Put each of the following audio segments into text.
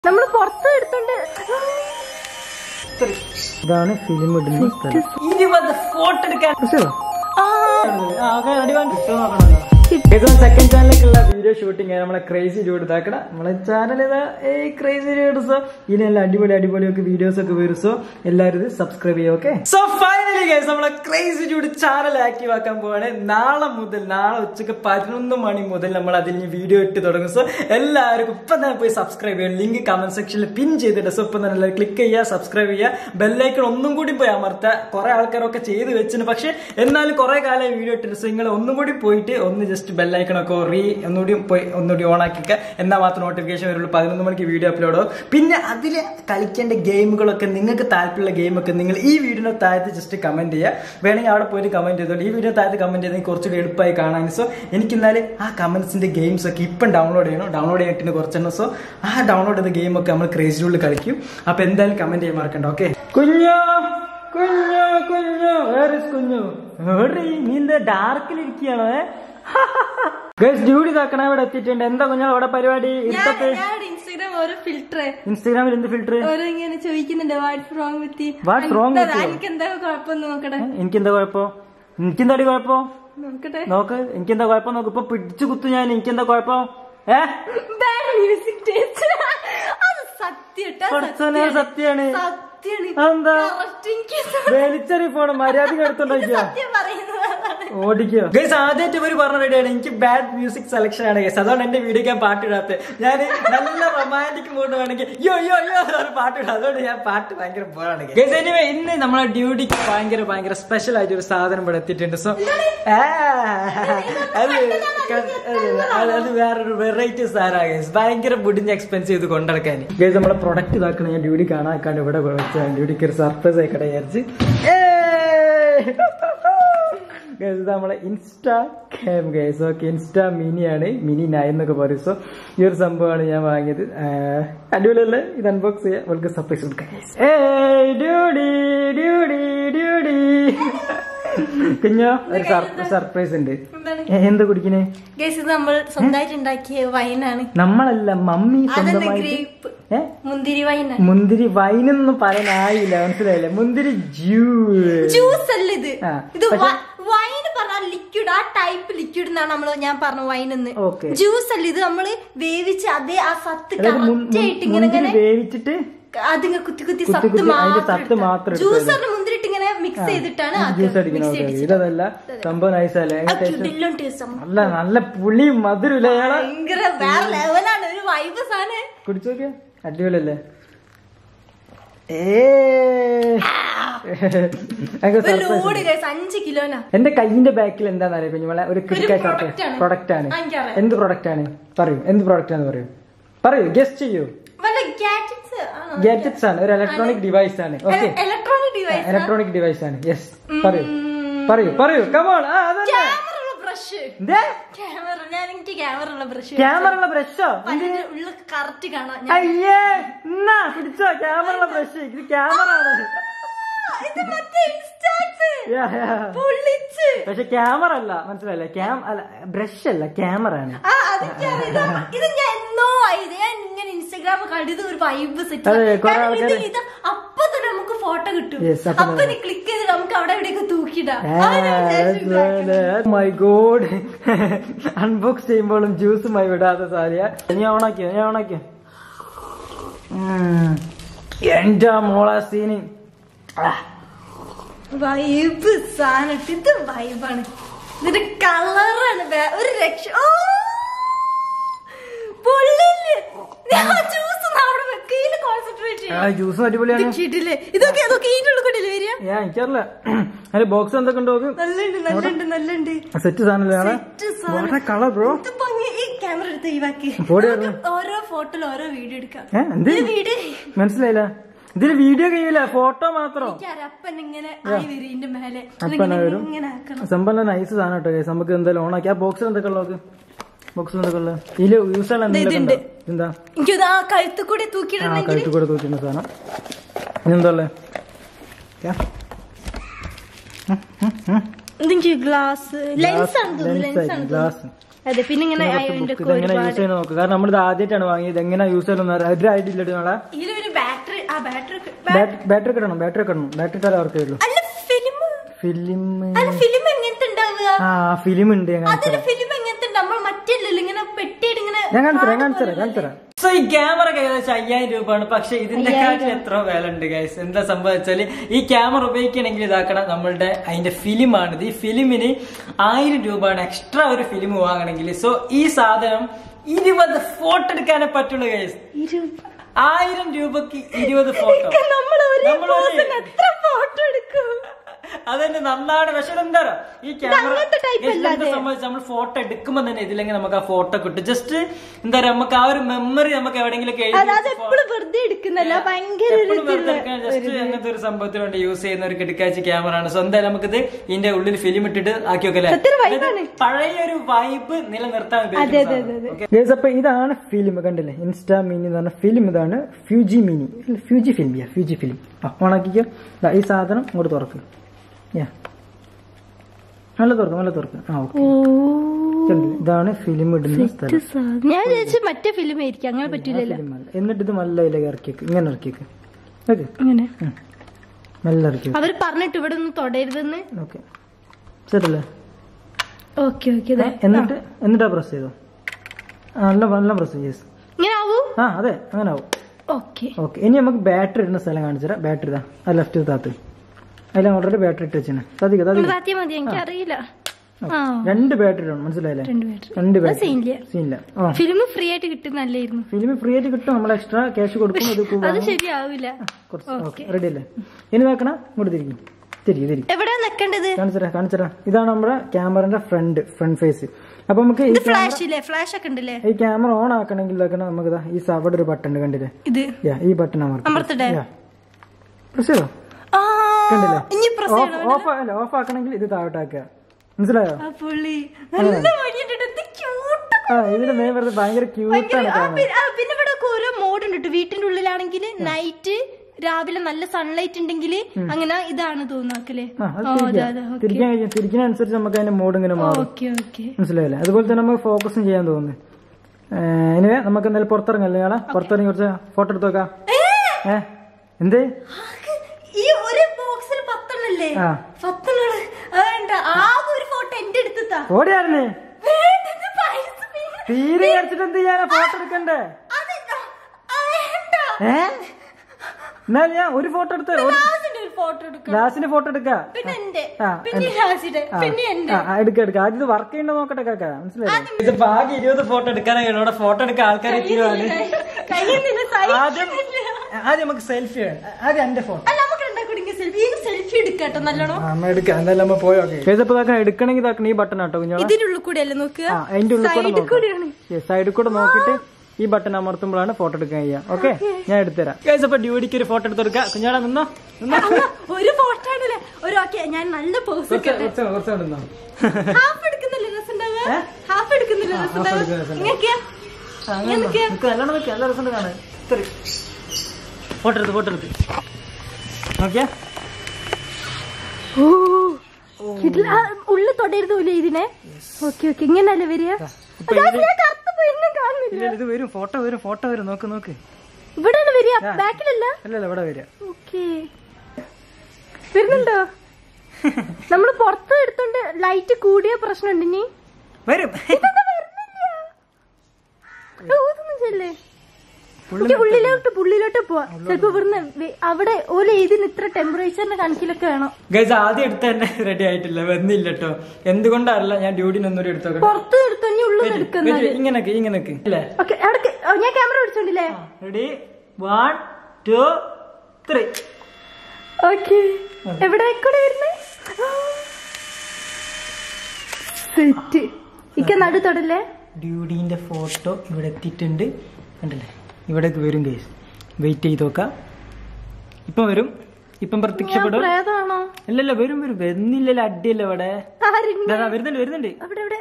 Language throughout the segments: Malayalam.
നമ്മള് പുറത്ത് എടുത്തോണ്ട് ഇതാണ് ഫിലിം ഇടുന്നത് ഫോട്ടോ എടുക്കാൻ സെക്കൻഡ് ചാനലിലേക്കുള്ള വീഡിയോ ഷൂട്ടിംഗ് നമ്മളെ ക്രേസി ഡ്യൂഡ് ഇതാക്കണ നമ്മളെ ചാനൽ ഇതാ ക്രേസി ഡ്യൂഡ്. സോ ഇനി എല്ലാം അടിപൊളിയൊക്കെ വീഡിയോസ് ഒക്കെ വരും. സോ എല്ലാവരും ഇത് സബ്സ്ക്രൈബ് ചെയ്യും. ഓക്കെ, സോ ഫൈനലി ഗൈസ് നമ്മളെ ക്രേസി ഡ്യൂഡ് ചാനൽ ആക്റ്റീവ് ആക്കാൻ പോവാണ്. നാളെ ഉച്ചക്ക് 11 മണി മുതൽ നമ്മൾ അതിൽ വീഡിയോ ഇട്ട് തുടങ്ങും. സോ എല്ലാവർക്കും ഇപ്പം തന്നെ പോയി സബ്സ്ക്രൈബ് ചെയ്യാം. ലിങ്ക് കമന്റ് സെക്ഷനിൽ പിൻ ചെയ്തിട്ട് സോ ഇപ്പം തന്നെ എല്ലാവരും ക്ലിക്ക് ചെയ്യുക, സബ്സ്ക്രൈബ് ചെയ്യുക, ബെല്ലൈക്കൺ ഒന്നും കൂടി പോയി അമർത്തുക. കുറെ ആൾക്കാരൊക്കെ ചെയ്ത് വെച്ചിന്, പക്ഷെ എന്നാലും കുറെ കാലം വീഡിയോ ഇട്ടിട്ട്. സോ നിങ്ങൾ ഒന്നും കൂടി പോയിട്ട് ഒന്ന് ജസ്റ്റ് ബെല്ലൈക്കണൊക്കെ ഒന്നുകൂടി ഓൺ ആക്കിക്കുക. എന്നാൽ മാത്രം നോട്ടിഫിക്കേഷൻ വരുള്ളൂ. 11 മണിക്ക് വീഡിയോ അപ്ലോഡ് ആവും. പിന്നെ അതിൽ കളിക്കേണ്ട ഗെയിമുകളൊക്കെ നിങ്ങൾക്ക് താല്പര്യമുള്ള ഗെയിമൊക്കെ നിങ്ങൾ ഈ വീഡിയോയുടെ താഴത്ത് ജസ്റ്റ് കമന്റ് ചെയ്യുക. വേണമെങ്കിൽ അവിടെ പോയിട്ട് കമന്റ് ചെയ്തോളൂ. ഈ വീഡിയോ താഴത്ത് കമന്റ് ചെയ്തെങ്കിൽ കുറച്ചുകൂടി എളുപ്പമായി കാണാൻ. സോ എനിക്ക് എന്നാലും ആ കമന്റ്സിന്റെ ഗെയിംസ് ഒക്കെ ഇപ്പം ഡൗൺലോഡ് ചെയ്തിട്ട് കുറച്ചെണ്ണം. സോ ആ ഡൗൺലോഡ് ചെയ്ത ഗെയിമൊക്കെ നമ്മൾ ക്രേസി ഡ്യൂഡിൽ കളിക്കും. അപ്പൊ എന്തായാലും കമന്റ് ചെയ്യാൻ മറക്കണ്ട. ഓക്കെ, കുഞ്ഞു നീ എന്താ ഡാർക്കിലിരിക്കുകയാണോ? ഡ്യൂട്ടി ഇതാക്കണ ഇവിടെ എത്തിയിട്ടുണ്ട്. എന്താ കുഞ്ഞാ അവിടെ പരിപാടി? ഇൻസ്റ്റാഗ്രാമിൽ എന്ത് ഫിൽറ്റർ ചോദിക്കുന്നുണ്ട്? എനിക്കെന്താ കുഴപ്പം? എനിക്കെന്താടി കുഴപ്പം? നോക്ക്, എനിക്കെന്താ കുഴപ്പം? നോക്ക്, ഇപ്പൊ പിടിച്ചു കുത്തു ഞാൻ. എനിക്കെന്താ കുഴപ്പം? സത്യാണ്. എന്താ വലിച്ചെറി ഫോണ് മര്യാദ എടുത്തോണ്ടിരിക്കുക, ഓടിക്കോ. ഗൈസ് ആദ്യമായിട്ട് ഇവര് പറഞ്ഞ റെഡിയാണ്. എനിക്ക് ബാഡ് മ്യൂസിക് സെലക്ഷൻ ആണ് ഗൈസ്. അതുകൊണ്ട് എന്റെ വീഡിയോക്ക് ഞാൻ പാട്ടിടാത്ത. ഞാൻ നല്ല റൊമാൻറ്റിക് മൂഡ് വേണമെങ്കിൽ പാട്ടിടാം. അതുകൊണ്ട് ഞാൻ പാട്ട് ഭയങ്കര പോറാണ് ഗൈസ്. എനിവേ ഇന്ന് നമ്മളെ ഡ്യൂട്ടിക്ക് ഭയങ്കര സ്പെഷ്യൽ ആയിട്ട് ഒരു സാധനം ഇവിടെ എത്തിയിട്ടുണ്ട്. സോ അത് വേറൊരു വെറൈറ്റി സാധനമാണ് ഗൈസ്. ഭയങ്കര ബുഡിഞ്ഞ് എക്സ്പെൻസ് ചെയ്ത് കൊണ്ടിടക്കാൻ ഗൈസ്. നമ്മളെ പ്രൊഡക്റ്റ് ഇതാക്കണം. ഞാൻ ഡ്യൂട്ടി കാണാക്കാണ്ട് ഇവിടെ ഡ്യൂട്ടിക്ക് ഒരു സർപ്രൈസ് ആയിക്കട്ടെ വിചാരിച്ച്. നമ്മളെ insta cam guys. Okay, insta മിനിയാണ്, മിനി 9 എന്നൊക്കെ പറയും. സോ ഈ ഒരു സംഭവമാണ് ഞാൻ വാങ്ങിയത്. അടിപൊളിയല്ലേ? ഇത് അൺബോക്സ് ചെയ്യാം, അവൾക്ക് സർപ്രൈസ് കൊടുക്കാം. കുഞ്ഞോ ഒരു സർപ്രൈസ് ഉണ്ട്. എന്താ കുടിക്കണേ? നമ്മൾ സ്വന്തമായിട്ട് ഉണ്ടാക്കിയ വൈനാണ്. നമ്മളല്ല, മമ്മി സ്വന്തമായിട്ട് മുന്തിരി വൈനൊന്നും പറയാനായില്ല, മനസ്സിലായില്ലേ? മുന്തിരി ജ്യൂസ് അല്ല ഇത്. ഇത് വൈൻ പറഞ്ഞാൽ ലിക്വിഡ്, ആ ടൈപ്പ് ലിക്വിഡ് എന്നാണ് ഞാൻ പറഞ്ഞ വൈനെന്ന്. ജ്യൂസ് അല്ല ഇത്. നമ്മള് വേവിച്ച് അതേ ആ സത്ത് കറക്റ്റായിട്ട് ഇങ്ങനെ വേവിച്ചിട്ട് അതിങ്ങനെ കുത്തി സത്ത് മാത്രം ജ്യൂസ് മുന്തിരിട്ട് ഇങ്ങനെ മിക്സ് ചെയ്തിട്ടാണ് ജ്യൂസ് അടിക്കുന്നത്. ഇതല്ല സംഭവം നൈസല്ലേ? നല്ല പുളി മധുരമില്ല, ഭയങ്കര വേറെ ലെവലാണ്. ഒരു വൈബ് സാധനം. കുടിച്ചു നോക്കിയാ അടിപൊളിയല്ലേ? 5 കിലോനാ. എന്റെ കയ്യിന്റെ ബാക്കിൽ എന്താന്ന് അറിയാം കുഞ്ഞുമോളെ? ഒരു പ്രൊഡക്റ്റ് ആണ്. എന്ത് പ്രൊഡക്റ്റ് ആണ്? പറയൂ, എന്ത് പ്രൊഡക്റ്റ് ആണെന്ന് പറയൂ, ഗസ്റ്റ് ചെയ്യൂ. ഗാഡ്ജറ്റ്സ് ആണ്, ഒരു ഇലക്ട്രോണിക് ഡിവൈസ് ആണ്. ഓക്കെ, ഇലക്ട്രോണിക് ഡിവൈസ് ആണ്. യെസ്, പറയൂ കമോൺ. ക്യാമറ ബ്രഷോ? അയ്യേ, എന്നാ പിടിച്ചോ ക്യാമറ ബ്രഷ്. ഇത് ക്യാമറ ആണ്, പക്ഷെ ക്യാമറ അല്ല, മനസ്സിലായില്ലേ? ബ്രഷ് അല്ല, ക്യാമറ ആണ്. ഇൻസ്റ്റാഗ്രാം കണ്ടത് ഒരു വൈബ് സെറ്റ്. അപ്പൊ തന്നെ നമുക്ക് ഫോട്ടോ കിട്ടും. അപ്പൊ നീ ക്ലിക്ക് ചെയ്ത് നമുക്ക് അവിടെ എവിടെയൊക്കെ തൂക്കിടാം. മൈ ഗോഡ്, അൺബോക്സ് ചെയ്യുമ്പോഴും ജ്യൂസുമായി വിടാത്ത സാരിയ. ഞാൻ ഓണാക്കിയ എന്റെ മോളെ സീനി വൈബ് സാധനം. ഇത് വൈബാണ്. ഇതിന്റെ കളറാണ് ഒരു രക്ഷ. ജ്യൂസും അടിപൊളിയാണ്. എനിക്കറിയില്ല അതിന്റെ ബോക്സ് എന്തൊക്കെ ഉണ്ടോ? സെറ്റ് സാധനം കളർ ബ്രോ. ക്യാമറ എടുത്ത് ഓരോ ഫോട്ടോയിൽ ഓരോ വീഡിയോ എടുക്കാം. മനസ്സിലായില്ല? ഇതില് വീഡിയോ കഴിയില്ല, ഫോട്ടോ മാത്രം. സംഭവം നൈസ് സാധനം കേട്ടോ. നമുക്ക് എന്തായാലും ഓണാക്കി. ആ ബോക്സിൽ എന്തൊക്കെ ഉള്ളത്? ബോക്സിൽ എന്തൊക്കെ ഉള്ളത്? ഇതില് യൂസ് എന്താ? കഴുത്ത് കൂടെ തൂക്കിയിടുന്ന സാധനം. ഇതെന്താ ഗ്ലാസ്, ലെൻസ്. അതെ. പിന്നെ ഇങ്ങനെ എങ്ങനെ യൂസ് ചെയ്യുന്ന നോക്കുക. കാരണം നമ്മളിത് ആദ്യമായിട്ടാണ് വാങ്ങിയത്. എങ്ങനെ യൂസ് ചെയ്യണമെന്ന് ഒരു ഐഡിയ ഇല്ല. നാളെ ബാറ്ററി കിടണം. ബാറ്ററി ഇട്ടാലേ അവർക്ക് വരുള്ളൂ. ഫിലിം ഫിലിം ഉണ്ട്. ഞാൻ കാണിച്ചുതരാം. സോ ഈ ക്യാമറ ഏകദേശം 5000 രൂപയാണ്. പക്ഷെ ഇതിന്റെ കാര്യം എത്ര വില ഉണ്ട് ഗൈസ്. എന്താ സംഭവിച്ചാല് ഈ ക്യാമറ ഉപയോഗിക്കണമെങ്കിൽ ഇതാക്കണം നമ്മളുടെ അതിന്റെ ഫിലിമാണിത്. ഈ ഫിലിമിന് 1000 രൂപയാണ് എക്സ്ട്രാ ഒരു ഫിലിം വാങ്ങണമെങ്കിൽ. സോ ഈ സാധനം 20 ഫോട്ടോ എടുക്കാനേ പറ്റുള്ളൂ ഗൈസ്. 1000 രൂപക്ക് 20 ഫോട്ടോ. അതന്നെ നന്നാണ്. പക്ഷെ എന്താ ഈ ക്യാമറ സംബന്ധിച്ച് നമ്മൾ ഫോട്ടോ എടുക്കുമ്പോ തന്നെ ഇതില്ലെങ്കിൽ നമുക്ക് ആ ഫോട്ടോ കിട്ടും. ജസ്റ്റ് എന്താ പറയാ നമുക്ക് ആ ഒരു മെമ്മറി നമുക്ക് എവിടെയെങ്കിലും ജസ്റ്റ് അങ്ങനത്തെ ഒരു സംഭവത്തിന് വേണ്ടി യൂസ് ചെയ്യുന്ന ഒരു കിടക്കാച്ചി ക്യാമറ ആണ്. സോ എന്തായാലും നമുക്കിത് ഇതിന്റെ ഉള്ളിൽ ഫിലിം ഇട്ടിട്ട് ആക്കി വെക്കല്ലേ. പഴയ ഒരു വൈബ് നിലനിർത്താൻ ഉപയോഗിക്കും. അപ്പൊ ഇതാണ് ഫിലിം. കണ്ടില്ലേ ഇൻസ്റ്റാ മിനി എന്ന് പറഞ്ഞ ഫിലിം. ഇതാണ് ഫ്യൂജി മിനി. Fuji film. ഓണാക്കിക്കോ. ഈ സാധനം ഇങ്ങോട്ട് തുറക്കും. നല്ല തുറക്കും. ഇതാണ് ഫിലിം ഇടുന്ന സ്ഥലം. ഞാൻ മറ്റേ ഫിലിം ആയിരിക്കും. അങ്ങനെ പറ്റില്ലല്ലോ. എന്നിട്ട് ഇത് നല്ല ഇറക്കിയേക്ക്. ഇങ്ങനെ ഇറക്കിയേക്ക്. നല്ല ഇറക്കി. അവര് പറഞ്ഞിട്ട് ഇവിടെ ഒന്ന് തൊടരുതെന്ന്. ഓക്കെ ശരിയല്ലേ. ഓക്കെ എന്നിട്ടാ പ്രസ് ചെയ്തോ. നല്ല പ്രസ് ചെയ്യും. ഇങ്ങനെ ആവൂ. അതെ അങ്ങനെ ആവും. ഓക്കെ. ഇനി നമുക്ക് ബാറ്ററി ഇടുന്ന സ്ഥലം കാണിച്ചുതരാം. ബാറ്ററി ഇതാ ആ ലെഫ്റ്റ് താത്ത്. അതിൽ ഓൾറെഡി ബാറ്ററി ഇട്ട് വെച്ചാണ്. എനിക്കറിയില്ല. 2 ബാറ്ററി ഇടണം. മനസ്സിലായില്ലേ? 2 ബാറ്ററി സീനില്ല. ഫിലിം ഫ്രീ ആയിട്ട് കിട്ടുന്നല്ലായിരുന്നു. ഫിലിം ഫ്രീ ആയിട്ട് കിട്ടും. നമ്മൾ എക്സ്ട്രാ ക്യാഷ് കൊടുക്കും. അത് ശരിയാവില്ല. റെഡി അല്ലേ? ഇനി നോക്കണം. ഇങ്ങോട്ട് തിരിക്കും. എവിടെ നിൽക്കേണ്ടത് കാണിച്ചരാ. ഇതാണ് നമ്മുടെ ക്യാമറന്റെ ഫ്രണ്ട് ഫേസ്. അപ്പൊ നമുക്ക് ഫ്ലാഷ് ഒക്കെ ഉണ്ടല്ലേ. ഈ ക്യാമറ ഓൺ ആക്കണമെങ്കിൽ നമുക്ക് ഈ അവിടെ ഒരു ബട്ടൺ കണ്ടില്ലേ? ഈ ബട്ടൺ അമർത്തട്ടെ. പ്രസ് ചെയ്തോ. കണ്ടില്ലേ? ഓഫ് ആക്കണമെങ്കിൽ ഇത് താഴോട്ടാക്കുക. മനസ്സിലായോ? ഇതിന്റെ മെയിൻ വെറുതെ ഭയങ്കര ക്യൂട്ടാണ്. പിന്നെ ഇവിടെ ഓരോ മോഡ് ഉണ്ട്. വീട്ടിന്റെ ഉള്ളിലാണെങ്കിൽ നൈറ്റ് രാവിലെ നല്ല സൺലൈറ്റ് ഉണ്ടെങ്കിൽ അങ്ങനെ ഇതാണ് തോന്നാക്കല്ലേ. തിരിക്കുന്നതനുസരിച്ച് നമുക്ക് അതിന്റെ മോഡ് ഇങ്ങനെ മാറും. മനസ്സിലായില്ലേ? അതുപോലെ തന്നെ നമുക്ക് ഫോക്കസും ചെയ്യാൻ തോന്നുന്നു. ഇനി നമുക്ക് എന്തായാലും പുറത്തിറങ്ങല്ലേ. പുറത്തിറങ്ങി കുറച്ച് ഫോട്ടോ എടുത്ത് നോക്കാം. എന്തേ ഈ ഒരു ബോക്സിൽ 10 എണ്ണല്ലേ? 10 ഒരു ഫോട്ടോ എന്റെ അടുത്താ. ഓടിയായിരുന്നേ തീരെ അടിച്ചിട്ട് എന്ത് ചെയ്യാനാ ഫോട്ടോ എടുക്കണ്ടേ? എന്നാലും ഞാൻ ഒരു ഫോട്ടോ എടുത്ത് ലാസിന്റെ ഫോട്ടോ എടുക്കാം. എടുക്ക ആദ്യം വർക്ക് ചെയ്യണ്ട നോക്കട്ടെ കാക്ക. മനസ്സിലായി? ഇതിപ്പോ ആകെ 20 ഫോട്ടോ എടുക്കാനാണ്. ഇവിടെ ഫോട്ടോ എടുക്കാൻ ആൾക്കാരെ ആദ്യം നമുക്ക് സെൽഫി വേണം. ആദ്യം എന്റെ ഫോട്ടോ എന്തായാലും നമ്മ പോയോ. എടുക്കണമെങ്കിൽ ഇതാക്കണം ഈ ബട്ടൺ ആട്ടോ. ഇതിന്റെ ഉള്ളിൽ കൂടെ അല്ലേ നോക്കുക. അതിന്റെ ഉള്ളിൽ സൈഡിൽ കൂടെ നോക്കിട്ട് ഈ ബട്ടൺ അമർത്തുമ്പോഴാണ് ഫോട്ടോ എടുക്കാൻ ചെയ്യാം. ഓക്കെ ഞാൻ എടുത്തുതരാം. അപ്പൊ ഡ്യൂട്ടിക്ക് ഒരു ഫോട്ടോ എടുത്തെടുക്കാം. കുഞ്ഞാടാ നിന്നോ. ഒരു ഫോട്ടോ ആണല്ലേ. ഞാൻ നല്ല പോസ് ഫോട്ടോ എടുത്ത് നോക്കിയാ. ഉള്ളിൽ തൊടരുതൂല്ലേ ഇതിനെ. ഓക്കെ ഇങ്ങനല്ലേ വരിക. ഇത് വരും. ഫോട്ടോ വരും. നോക്ക് ഇവിടെയാണ് വരിക. ബാക്കിലല്ല. അല്ലല്ല ഇവിടെ വരിക. ഓക്കെ വരുന്നുണ്ടോ? നമ്മള് പുറത്ത് എടുത്തോണ്ട് ലൈറ്റ് കൂടിയ പ്രശ്നമുണ്ട്. ഇനി വരും. ഉള്ളിലോട്ട് പോവാ. ചിലപ്പോ ഇവിടുന്ന് അവിടെ ഓല് ഇതിന് ഇത്ര ടെമ്പറേച്ചറിന്റെ കണക്കിലൊക്കെ വേണം. ഗൈസ് ആദ്യം എടുത്ത തന്നെ റെഡി ആയിട്ടില്ല. വന്നില്ല കേട്ടോ. എന്തുകൊണ്ടല്ല ഞാൻ ഡ്യൂട്ടിന് ഒന്നുകൂടി എടുത്തോ. പുറത്ത് എടുത്തോ. ഇങ്ങനൊക്കെ ഞാൻ ക്യാമറ പിടിച്ചോണ്ടില്ലേ. റെഡി 1 2 3. ഓക്കെ എവിടെ വരുന്നേ? സെറ്റ്. ഇക്ക നടു തൊടല്ലേ. ഡ്യൂഡിന്റെ ഫോട്ടോ ഇവിടെ എത്തിയിട്ടുണ്ട്. കണ്ടല്ലേ? ഇവിടേക്ക് വരും ഗൈസ്. വെയിറ്റ് ചെയ്ത് നോക്കാം. ഇപ്പം വരും. ഇപ്പം പ്രത്യക്ഷപ്പെടും. അല്ലല്ല വരും. വരുന്നില്ലല്ലോ. അടിയല്ലോ ഇവിടെ. വരുന്നുണ്ട്.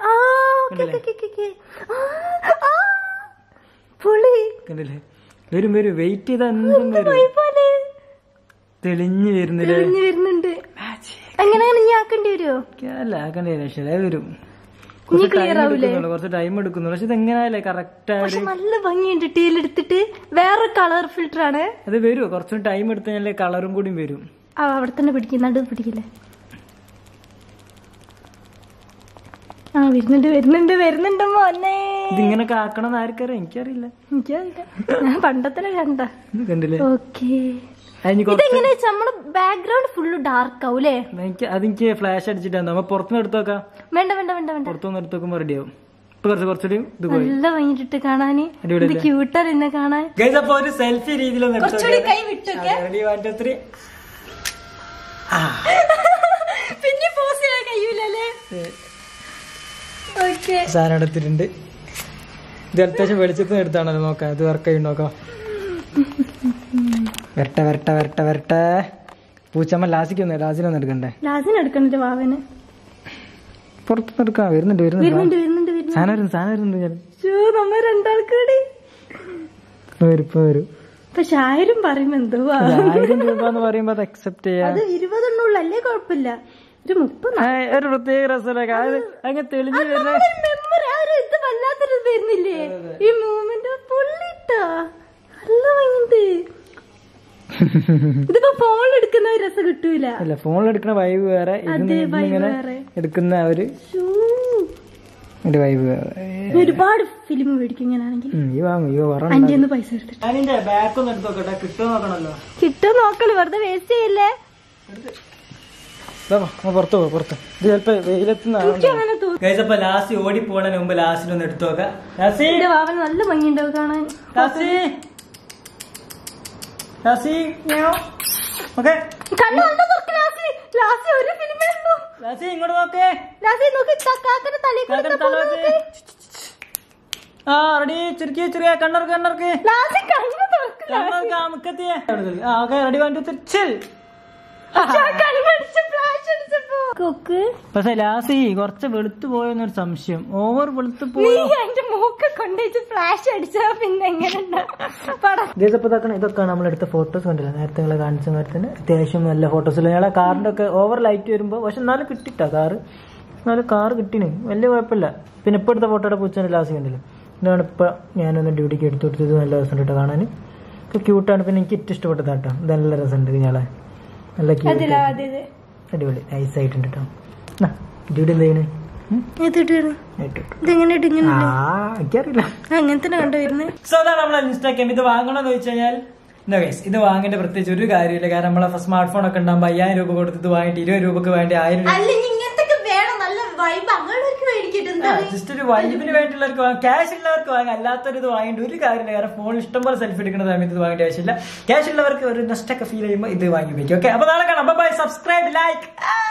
കണ്ടില്ലേ? വരും. വെയിറ്റ് ചെയ്താ എന്തും വരും. തെളിഞ്ഞു വരുന്നുണ്ട്. അങ്ങനെയാണ് ഇനി ആക്കേണ്ടി വരുമോ? അല്ല ആക്കേണ്ടി വരും. കുറച്ച് ടൈം എടുക്കുന്നു. പക്ഷെ ഇത് എങ്ങനെയല്ലേ കറക്റ്റ് ആയിട്ട് നല്ല ഭംഗിയുണ്ട്. ടീലെടുത്തിട്ട് വേറെ കളർ ഫിൽറ്റർ ആണ്. അത് വരുമോ? കുറച്ചും ടൈം എടുത്തു കഴിഞ്ഞാൽ കളറും കൂടി വരും. അവിടെ തന്നെ പിടിക്കും, നടുവ് പിടിക്കില്ലേ? ആ വരുന്നുണ്ട് മോനെ. ഇതിങ്ങനൊക്കെ ആക്കണം ആർക്കറിയാം? എനിക്കറിയില്ല. ഞാൻ പണ്ടത്തിലെ കണ്ടില്ലേ? ഓക്കെ. ഇതെങ്ങനെ നമ്മള് ബാക്ക്ഗ്രൗണ്ട് ഫുള്ള് ഡാർക്ക് ആവൂലേ? അതെനിക്ക് ഫ്ലാഷ് അടിച്ചിട്ടാ. നമ്മ പുറത്തുനിന്ന് എടുത്തു നോക്കാം. വേണ്ട പുറത്തുനിന്ന് എടുത്ത് നോക്കുമ്പോ റെഡി ആവും. കുറച്ചുകൂടി ഇത് നല്ല ഭംഗിട്ട് കാണാന്. ക്യൂട്ടാ എന്നെ കാണാൻ. അപ്പൊ ഒരു സെൽഫി രീതിയിലൊന്നും കൈ വിട്ടൊക്കെ പിന്നെ പോസ് ചെയ്യാൻ കഴിയൂലേ? സാധനം എടുത്തിട്ടുണ്ട്. ഇത് അത്യാവശ്യം വെളിച്ചത്തിന് എടുത്താണല്ലോ. നോക്കാം ഇത് വർക്ക് ആയി നോക്കാം. വരട്ടെ. പൂച്ചമ്മ ലാസിനൊന്നും എടുക്കണ്ടേ? ലാസിനെടുക്കണ്ടേ? വാവന് പുറത്തുനിന്ന് എടുക്കാം. വരുന്നുണ്ട്. സാധനം നമ്മ രണ്ടാൾക്കൂടി വരും. പക്ഷെ 1000 പറയുമ്പോ എന്തോ 1000 രൂപ എന്ന് പറയുമ്പോ അത് അക്സെപ്റ്റ് ചെയ്യാം. അത് 20 അല്ലേ? കുഴപ്പമില്ല. ഒരു 30 ഒരു പ്രത്യേക രസമൊക്കെ അങ്ങനെ തെളിഞ്ഞു വരുന്ന ഇത് വല്ലാത്തൊരു വരുന്നില്ലേ ഈ മൂവ്മെന്റ്? പൊള്ളിട്ടാ നല്ല ഭംഗിണ്ട്. ഇതിപ്പോ ഫോണിൽ എടുക്കുന്ന രസം കിട്ടൂല. അല്ല, ഫോണിൽ എടുക്കുന്ന വൈബ് വേറെ, ഇങ്ങനെ എടുക്കുന്ന ഒരു വൈബ് വേറെ. ഒരുപാട് ഫിലിം മേടിക്കും ഇങ്ങനാണെങ്കിൽ. അതിന്റെ പൈസ എടുത്തിട്ട് ബാക്ക് ഒന്ന് എടുത്ത് നോക്കട്ടെ. കിട്ടോ നോക്കല്, വെറുതെ വേസ്റ്റ് ചെയ്യല്ലേ. പുറത്ത് ഇത് ചിലപ്പോ വെയിലെത്തുന്ന ലാസ്റ്റ് ഓടി പോണതിന് മുമ്പ് ലാസ്റ്റിനൊന്ന് എടുത്തു നോക്കാം. നല്ല ഭംഗിയുണ്ടാവും കാണാൻ. ഇങ്ങോട്ട് നോക്കേ. റെഡി. ചെറിയ കണ്ണർക്ക് റെഡി. 1 2 3 പക്ഷെ ലാസ്റ്റ് കുറച്ച് വെളുത്തു പോയെന്നൊരു സംശയം. ഓവർ വെളുത്തു പോയി. ഇതൊക്കെയാണ് നമ്മളെടുത്ത ഫോട്ടോസ്. കണ്ടില്ല നേരത്തെ നിങ്ങളെ കാണിച്ച നേരത്തിന് അത്യാവശ്യം നല്ല ഫോട്ടോസ്. ഞങ്ങളെ കാറിന്റെ ഒക്കെ ഓവർ ലൈറ്റ് വരുമ്പോ പക്ഷെ എന്നാലും കിട്ടിട്ടാ കാറ് കിട്ടിന്, വലിയ കുഴപ്പമില്ല. പിന്നെ ഇപ്പൊ എടുത്ത ഫോട്ടോയുടെ പൂച്ചേന്റെ ലാസ്റ്റ് കണ്ടില്ല. ഇതാണ് ഇപ്പൊ ഞാനൊന്ന് ഡ്യൂട്ടിക്ക് എടുത്തു കൊടുത്തത്. നല്ല രസമുണ്ട് കേട്ടോ കാണാൻ. ക്യൂട്ടാണ്. പിന്നെ എനിക്ക് ഏറ്റവും ഇഷ്ടപ്പെട്ടതാട്ടോ. ഇത് നല്ല രസമുണ്ട്. ഞങ്ങളെ നല്ല അടിപൊളി നൈസ് ആയിട്ടുണ്ട് കേട്ടോ. ഡ്യൂട്ടി എന്താ ചെയ്യണേ? എനിക്കറിയില്ല. സോ അതാണ് നമ്മളെ ഇൻസ്റ്റാഗ്രാം. ഇത് വാങ്ങണമെന്ന് വെച്ച് കഴിഞ്ഞാൽ ഇത് വാങ്ങേണ്ട പ്രത്യേകിച്ച് ഒരു കാര്യമില്ല. കാരണം നമ്മളെ സ്മാർട്ട് ഫോൺ ഒക്കെ ഉണ്ടാകുമ്പോൾ 5000 രൂപ കൊടുത്തിട്ട് വാങ്ങിട്ട് 20 രൂപക്ക് വേണ്ടി 1000 ജസ്റ്റ് ഒരു വൈബിന് വേണ്ടിയുള്ളവർക്ക് വാങ്ങാം. ക്യാഷ് ഉള്ളവർക്ക് വാങ്ങാം. അല്ലാത്തൊരു ഇത് വാങ്ങിയിട്ട് ഒരു കാര്യമില്ല. കാരണം ഫോണിൽ ഇഷ്ടംപോലെ സെൽഫി എടുക്കുന്ന സമയത്ത് ഇത് വാങ്ങേണ്ട ആവശ്യമില്ല. ക്യാഷ് ഉള്ളവർക്ക് ഒരു നഷ്ടമൊക്കെ ഫീൽ ചെയ്യുമ്പോൾ ഇത് വാങ്ങി വയ്ക്കും. ഓക്കെ, അപ്പൊ നാളെ കാണാം. ബൈ. Subscribe, like.